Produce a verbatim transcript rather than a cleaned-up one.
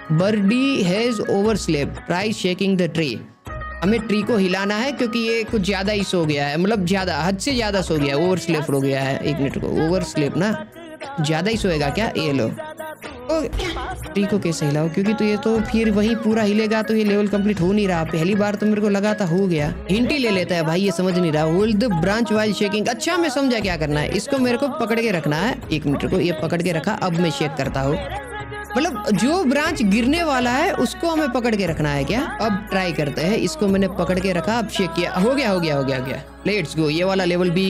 Birdie has over slept, try shaking the tree. हमें tree को हिलाना है क्योंकि ये कुछ ज्यादा ही सो गया है, मतलब ज्यादा, हद से ज्यादा सो गया है, ओवर स्लेप हो गया है। एक मिनट को, ओवर स्लेप ना, ज्यादा ही सोएगा क्या? ये लो। तो ट्री को कैसे हिलाओ, क्योंकि तो ये तो फिर वही पूरा हिलेगा तो ये लेवल कंप्लीट हो नहीं रहा। पहली बार तो मेरे को लगा था हो गया। हिंट ही ले लेता है भाई, ये समझ नहीं रहा। Hold the branch while shaking. अच्छा मैं समझा क्या करना है, इसको मेरे को पकड़ के रखना है। एक मिनट को, ये पकड़ के रखा, अब मैं शेक करता हूँ। मतलब जो ब्रांच गिरने वाला है उसको हमें पकड़ के रखना है क्या? अब ट्राई करते हैं। इसको मैंने पकड़ के रखा, अब शेक किया, हो गया हो गया हो गया हो गया। लेट्स गो, ये वाला लेवल भी